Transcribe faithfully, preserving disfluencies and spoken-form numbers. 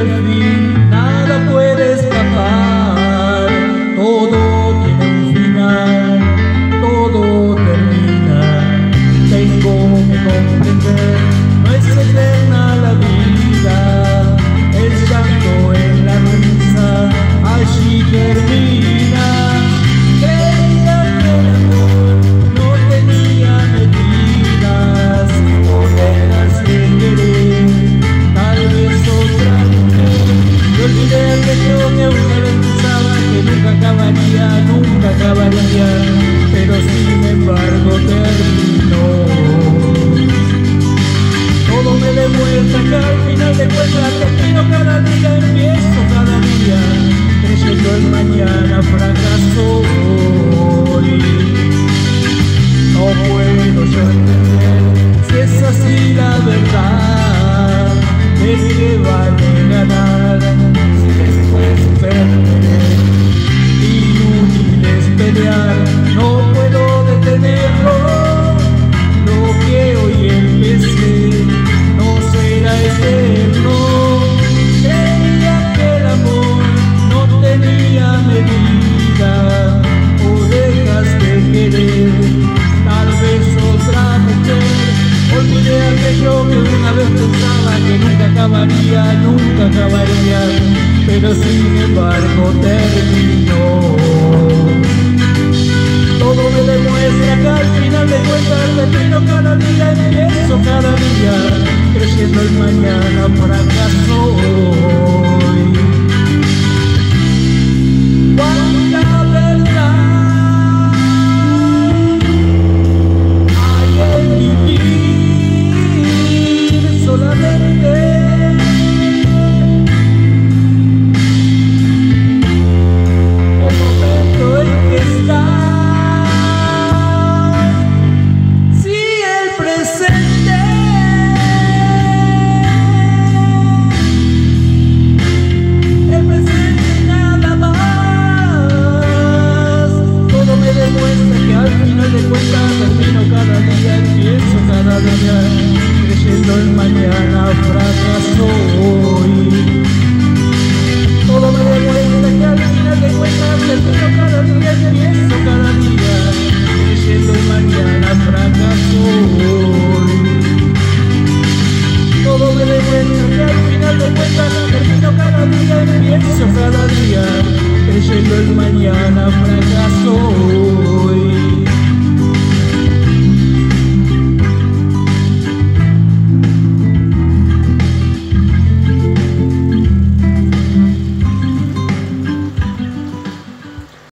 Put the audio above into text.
al fin nada puede escapar. Todo tiene un final, todo termina. Tengo que comprender, no es eterna la vida. El llanto en la risa allí termina. Creía que el amor no tenía medidas, poderlas de querer, tal vez otra mujer. Yo olvidé aquello que una vez pensaba que nunca acabaría, nunca acabaría, pero sin embargo terminó. Todo me demuestra que al final de cuentas respiro cada día, empiezo cada día, creyendo en mañana fracaso hoy. No puedo yo entender si es así la verdad, de qué vale ganar si después perder. Inútil es pelear, no puedo detenerlo. Lo que hoy empecé no será eterno. Creía que el amor no tenía medida, o dejas de querer, tal vez otra mujer. Olvidé aquello que una vez pensaba que nunca acabaría, nunca acabaría, pero sin embargo terminó. Todo me demuestra que al final de cuentas termino cada día, empiezo cada día, creyendo el mañana fracaso hoy. ¿Cuánta verdad hay en vivir solamente? El momento en que estás. Creyendo en mañana fracaso hoy. Todo me demuestra que al final de cuentas termino cada día, empiezo cada día, creyendo en mañana fracaso hoy. Todo me demuestra que al final de cuentas termino cada día, empiezo cada día, creyendo en mañana fracaso hoy.